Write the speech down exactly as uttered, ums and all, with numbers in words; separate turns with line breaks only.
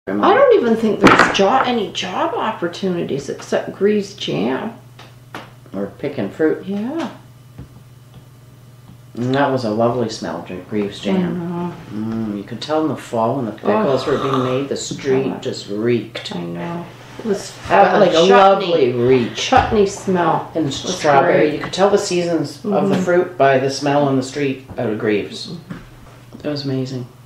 I don't even think there's job, any job opportunities except Greaves jam.
Or picking fruit.
Yeah.
And that was a lovely smell, Greaves jam.
I know.
Mm, you could tell in the fall when the pickles
Oh.
were being made, the street just reeked.
I know. It was
Uh, like a
chutney,
lovely reek.
chutney smell.
And strawberry.
great.
You could tell the seasons mm-hmm. of the fruit by the smell on the street out of Greaves. Mm-hmm. It was amazing.